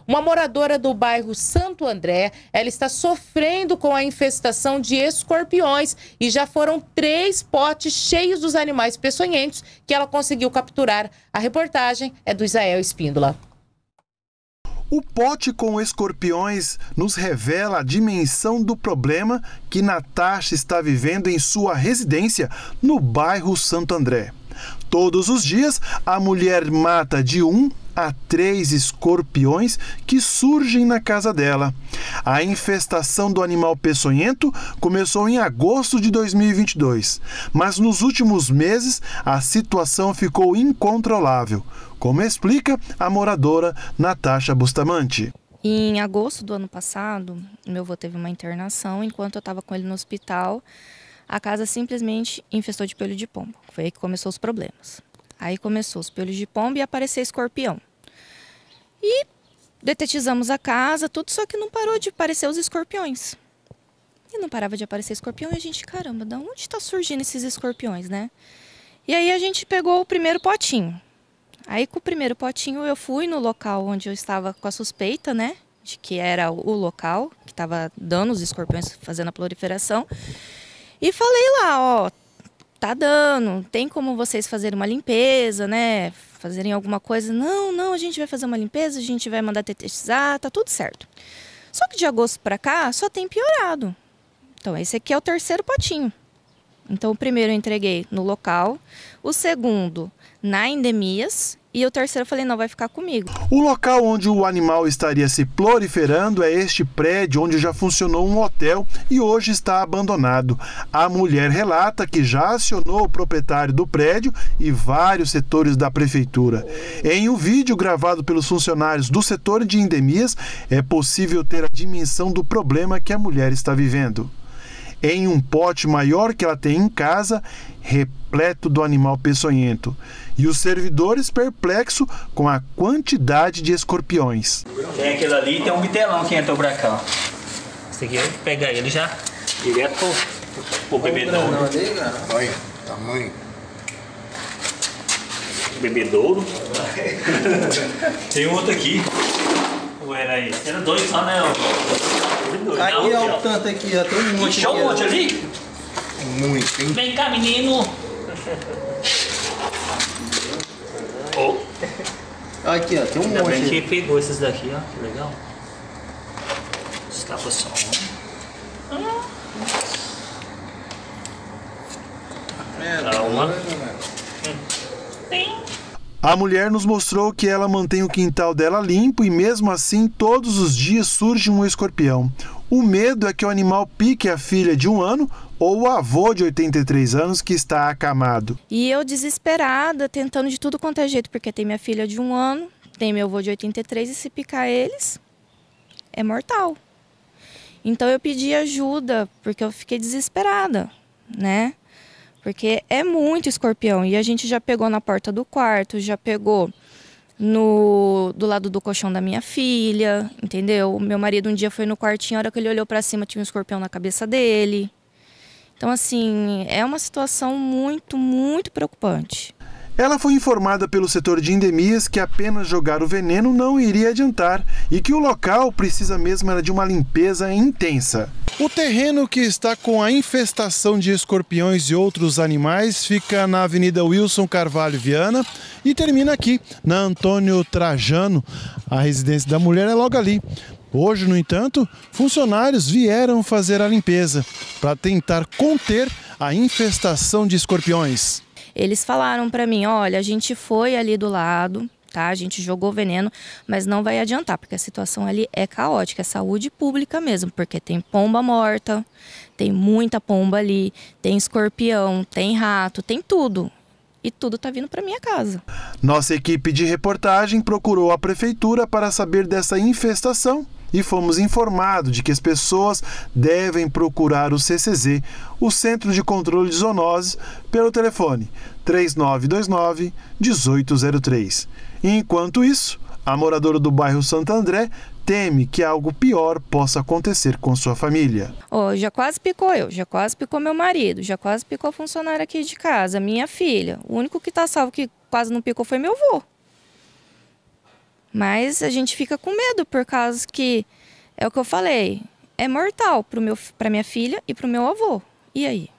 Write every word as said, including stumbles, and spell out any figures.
Uma moradora do bairro Santo André, ela está sofrendo com a infestação de escorpiões e já foram três potes cheios dos animais peçonhentos que ela conseguiu capturar. A reportagem é do Isael Espíndola. O pote com escorpiões nos revela a dimensão do problema que Natasha está vivendo em sua residência no bairro Santo André. Todos os dias, a mulher mata de um a três escorpiões que surgem na casa dela. A infestação do animal peçonhento começou em agosto de dois mil e vinte e dois, mas nos últimos meses a situação ficou incontrolável, como explica a moradora Natasha Bustamante. Em agosto do ano passado, meu avô teve uma internação. Enquanto eu estava com ele no hospital, a casa simplesmente infestou de pelo de pombo. Foi aí que começou os problemas. Aí começou os pelos de pombo e apareceu escorpião. E detetizamos a casa, tudo, só que não parou de aparecer os escorpiões. E não parava de aparecer escorpião e a gente, caramba, de onde está surgindo esses escorpiões, né? E aí a gente pegou o primeiro potinho. Aí com o primeiro potinho eu fui no local onde eu estava com a suspeita, né? De que era o local que estava dando os escorpiões, fazendo a proliferação. E falei lá, ó, tá dando, tem como vocês fazerem uma limpeza, né? Fazerem alguma coisa. Não, não, a gente vai fazer uma limpeza, a gente vai mandar tetizar, tá tudo certo. Só que de agosto pra cá só tem piorado. Então esse aqui é o terceiro potinho. Então o primeiro eu entreguei no local, o segundo na Endemias e o terceiro eu falei, não, vai ficar comigo. O local onde o animal estaria se proliferando é este prédio onde já funcionou um hotel e hoje está abandonado. A mulher relata que já acionou o proprietário do prédio e vários setores da prefeitura. Em um vídeo gravado pelos funcionários do setor de endemias, é possível ter a dimensão do problema que a mulher está vivendo. Em um pote maior que ela tem em casa, repleto do animal peçonhento. E os servidores perplexos com a quantidade de escorpiões. Tem aquele ali e tem um bitelão que entrou pra cá. Esse aqui eu vou pegar ele já direto pro, pro bebedouro. Olha, tamanho. Bebedouro. Tem outro aqui. Ou era esse? Era dois só, né? Aqui, ó, o tanto aqui, ó, tem um monte. Deixou um monte ali? Muito, hein? Vem cá, menino. Oh. Aqui, ó, tem um Ainda monte. bem que pegou esses daqui, ó, que legal. Escapa só. Calma. A mulher nos mostrou que ela mantém o quintal dela limpo e mesmo assim todos os dias surge um escorpião. O medo é que o animal pique a filha de um ano ou o avô de oitenta e três anos que está acamado. E eu desesperada, tentando de tudo quanto é jeito, porque tem minha filha de um ano, tem meu avô de oitenta e três e se picar eles, é mortal. Então eu pedi ajuda, porque eu fiquei desesperada, né? Porque é muito escorpião e a gente já pegou na porta do quarto, já pegou no, do lado do colchão da minha filha, entendeu? O meu marido um dia foi no quartinho, a hora que ele olhou para cima tinha um escorpião na cabeça dele. Então assim, é uma situação muito, muito preocupante. Ela foi informada pelo setor de endemias que apenas jogar o veneno não iria adiantar e que o local precisa mesmo era de uma limpeza intensa. O terreno que está com a infestação de escorpiões e outros animais fica na Avenida Wilson Carvalho Viana e termina aqui, na Antônio Trajano. A residência da mulher é logo ali. Hoje, no entanto, funcionários vieram fazer a limpeza para tentar conter a infestação de escorpiões. Eles falaram para mim, olha, a gente foi ali do lado, tá? A gente jogou veneno, mas não vai adiantar, porque a situação ali é caótica, é saúde pública mesmo, porque tem pomba morta, tem muita pomba ali, tem escorpião, tem rato, tem tudo. E tudo tá vindo para minha casa. Nossa equipe de reportagem procurou a prefeitura para saber dessa infestação e fomos informados de que as pessoas devem procurar o C C Z, o Centro de Controle de Zoonoses, pelo telefone três nove dois nove, um oito zero três. Enquanto isso, a moradora do bairro Santo André teme que algo pior possa acontecer com sua família. Oh, já quase picou eu, já quase picou meu marido, já quase picou a funcionária aqui de casa, minha filha. O único que tá salvo que quase não picou foi meu avô. Mas a gente fica com medo por causa que, é o que eu falei, é mortal para minha filha e para o meu avô. E aí?